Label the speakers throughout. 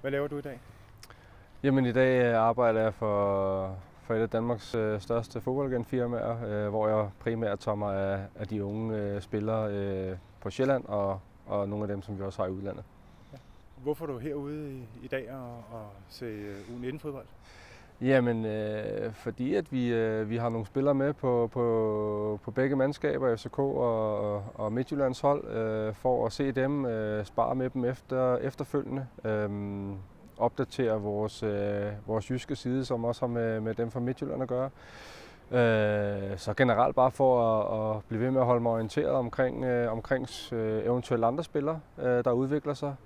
Speaker 1: Hvad laver du i dag?
Speaker 2: Jamen i dag arbejder jeg for et af Danmarks største fodboldagentfirmaer, hvor jeg primært tager mig af de unge spillere på Sjælland og nogle af dem, som vi også har i udlandet.
Speaker 1: Ja. Hvorfor er du herude i dag og se U19-fodbold?
Speaker 2: Jamen fordi at vi har nogle spillere med på begge mandskaber, FCK og Midtjyllands hold, for at se dem, spare med dem efterfølgende. Opdatere vores jyske side, som også har med dem fra Midtjylland at gøre. Så generelt bare for at blive ved med at holde mig orienteret omkring eventuelle andre spillere, der udvikler sig.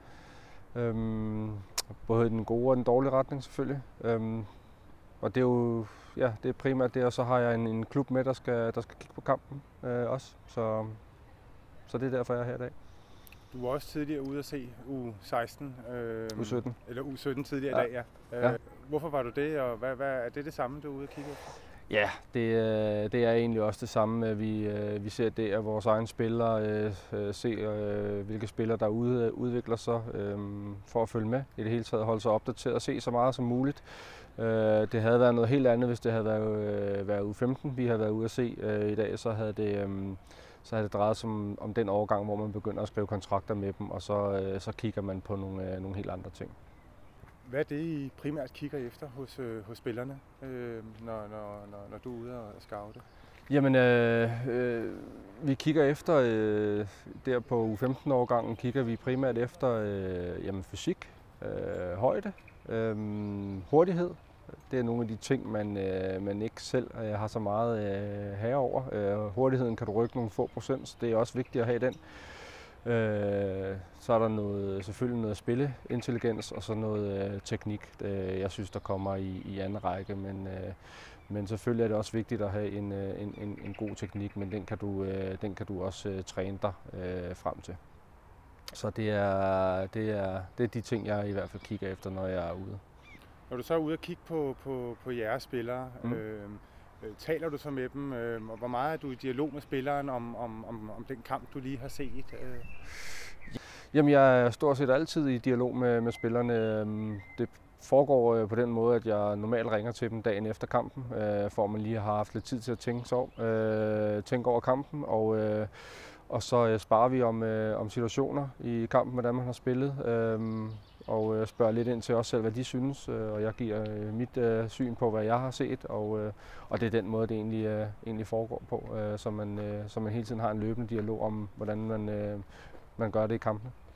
Speaker 2: Både i den gode og den dårlige retning selvfølgelig. Og det er jo det er primært det, og så har jeg en klub med, der skal kigge på kampen også. Så det er derfor, jeg er her i dag.
Speaker 1: Du var også tidligere ude at se U16.
Speaker 2: U17.
Speaker 1: Eller U17 tidligere i dag, ja. Hvorfor var du det, og hvad er det samme, du er ude at kigge efter?
Speaker 2: Ja, det er egentlig også det samme. Vi ser det af vores egne spillere, se hvilke spillere der udvikler sig, for at følge med. I det hele taget holde sig opdateret og se så meget som muligt. Det havde været noget helt andet, hvis det havde været U15, vi havde været ude at se i dag, så havde det drejet sig om den overgang, hvor man begynder at skrive kontrakter med dem, og så kigger man på nogle helt andre ting.
Speaker 1: Hvad er det, I primært kigger efter hos spillerne, når du er ude og scoute?
Speaker 2: Jamen, vi kigger efter, der på U15-årgangen kigger vi primært efter fysik, højde, hurtighed. Det er nogle af de ting, man ikke selv har så meget herover. Hurtigheden kan du rykke nogle få procent, så det er også vigtigt at have den. Så er der selvfølgelig noget spilleintelligens og så noget teknik, jeg synes, der kommer i anden række. Men selvfølgelig er det også vigtigt at have en god teknik, men den kan du også træne dig frem til. Så det er de ting, jeg i hvert fald kigger efter, når jeg er ude.
Speaker 1: Når du så er ude og kigge på jeres spillere, taler du så med dem? Hvor meget er du i dialog med spilleren om den kamp, du lige har set?
Speaker 2: Jamen, jeg er stort set altid i dialog med spillerne. Det foregår på den måde, at jeg normalt ringer til dem dagen efter kampen, for at man lige har haft lidt tid til at tænke over kampen. Og så sparer vi om situationer i kampen, hvordan man har spillet, og spørger lidt ind til os selv, hvad de synes, og jeg giver mit syn på, hvad jeg har set, og det er den måde, det egentlig foregår på, så man hele tiden har en løbende dialog om, hvordan man gør det i kampene.